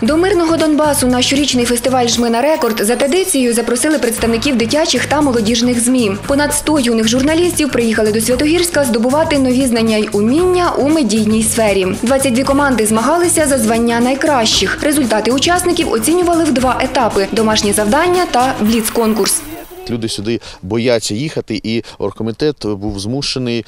До мирного Донбасу на щорічний фестиваль «Жмина Рекорд» за традицією запросили представників дитячих та молодіжних ЗМІ. Понад 100 юних журналістів приїхали до Святогірська здобувати нові знання й уміння у медійній сфері. 22 команди змагалися за звання найкращих. Результати учасників оцінювали в 2 етапи – домашнє завдання та бліц-конкурс. Люди сюди бояться їхати, і оргкомітет був змушений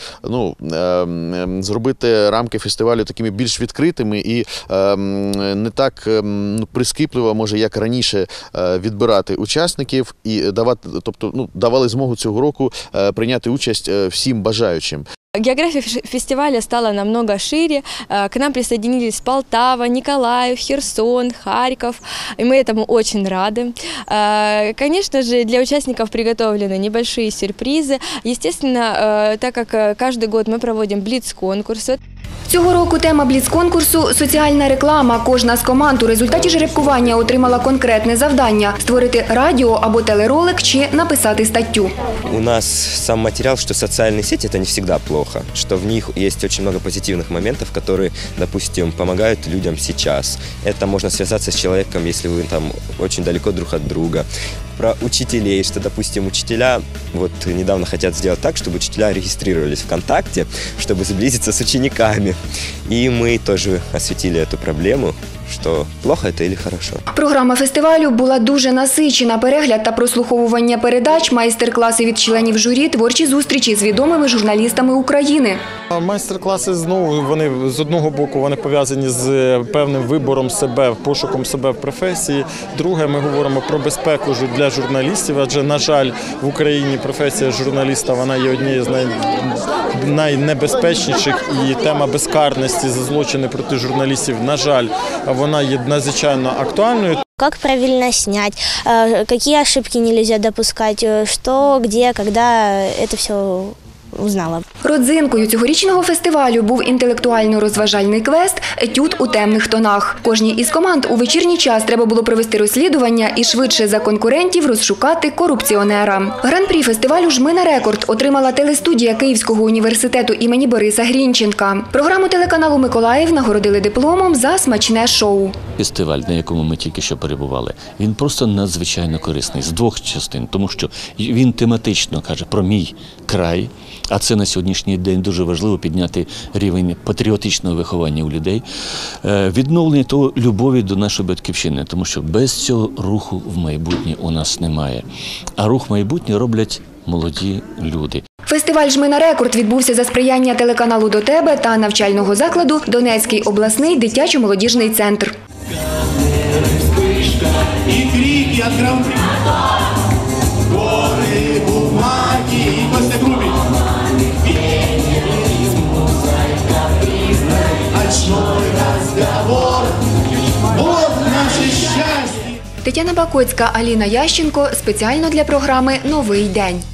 зробити рамки фестивалю такими більш відкритими і не так прискіпливо, може, як раніше, відбирати учасників і давали змогу цього року прийняти участь всім бажаючим. География фестиваля стала намного шире. К нам присоединились Полтава, Николаев, Херсон, Харьков. И мы этому очень рады. Конечно же, для участников приготовлены небольшие сюрпризы. Естественно, так как каждый год мы проводим блиц-конкурсы. Цього року тема бліц-конкурсу – соціальна реклама. Кожна з команд у результаті жеребкування отримала конкретне завдання – створити радіо або телеролик чи написати статтю. У нас сам материал, что социальные сети – это не всегда плохо, что в них есть очень много позитивных моментов, которые, допустим, помогают людям сейчас. Это можно связаться с человеком, если вы там очень далеко друг от друга. Про учителей, что, допустим, учителя вот недавно хотят сделать так, чтобы учителя регистрировались ВКонтакте, чтобы сблизиться с учениками. И мы тоже осветили эту проблему, що плохо це чи хорошо. Програма фестивалю була дуже насичена. Перегляд та прослуховування передач, майстер-класи від членів журі, творчі зустрічі з відомими журналістами України. Майстер-класи знову, вони з одного боку вони пов'язані з певним вибором себе, пошуком себе в професії. Друге, ми говоримо про безпеку для журналістів, адже, на жаль, в Україні професія журналіста вона є однією з найнебезпечніших, і тема безкарності за злочини проти журналістів, на жаль, вона є надзвичайно актуальною. Как правильно снять, какие ошибки нельзя допускать, что, где, когда, это все узнала. Родзинкою цьогорічного фестивалю був інтелектуально-розважальний квест «Етюд у темних тонах». Кожній із команд у вечірній час треба було провести розслідування і швидше за конкурентів розшукати корупціонера. Гран-прі фестивалю «Жмина Рекорд» отримала телестудія Київського університету імені Бориса Грінченка. Програму телеканалу «Миколаїв» нагородили дипломом за смачне шоу. Фестиваль, на якому ми тільки що перебували, він просто надзвичайно корисний з 2 частин, тому що він тематично каже про мій край, а це на сьогоднішній день дуже важливо підняти рівень патріотичного виховання у людей, відновлення того любові до нашої батьківщини, тому що без цього руху в майбутнє у нас немає. А рух в майбутнє роблять молоді люди. Фестиваль «Жмина Рекорд» відбувся за сприяння телеканалу «До тебе» та навчального закладу «Донецький обласний дитячо-молодіжний центр». Тетяна Бакоцька, Аліна Ященко. Спеціально для програми «Новий день».